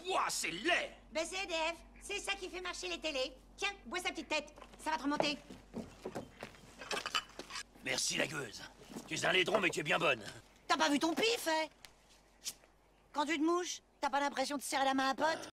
Ouah, c'est laid! Ben c'est EDF, c'est ça qui fait marcher les télés. Tiens, bois sa petite tête, ça va te remonter. Merci la gueuse. Tu es un laidron, mais tu es bien bonne. T'as pas vu ton pif, hein? Quand tu te mouches, t'as pas l'impression de serrer la main à un pote?